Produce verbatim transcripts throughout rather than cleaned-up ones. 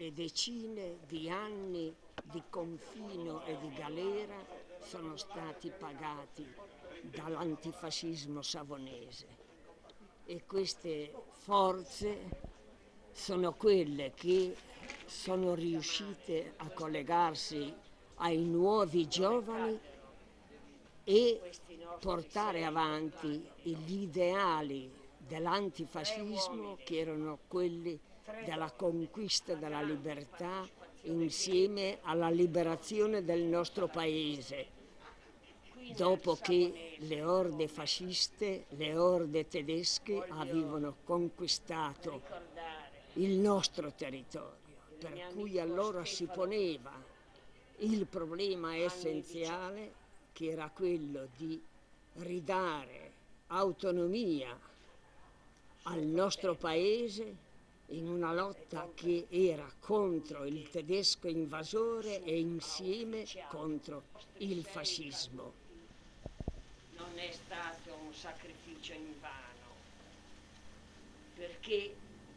e decine di anni di confino e di galera sono stati pagati dall'antifascismo savonese, e queste forze sono quelle che sono riuscite a collegarsi ai nuovi giovani e portare avanti gli ideali dell'antifascismo, che erano quelli della conquista della libertà insieme alla liberazione del nostro paese, dopo che le orde fasciste, le orde tedesche avevano conquistato il nostro territorio, per cui allora si poneva il problema essenziale, che era quello di ridare autonomia al nostro paese in una lotta che era contro il tedesco invasore e insieme contro il fascismo. Non è stato un sacrificio invano, perché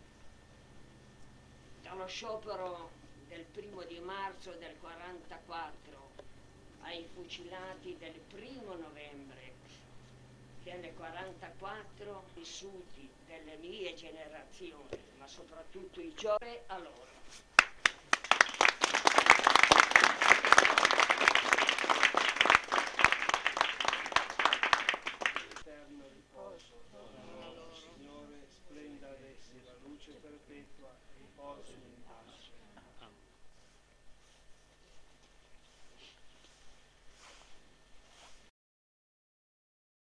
dallo sciopero del primo di marzo del quarantaquattro ai fucilati del primo novembre del quarantaquattro, vissuti delle mie generazioni, ma soprattutto i giovani, a loro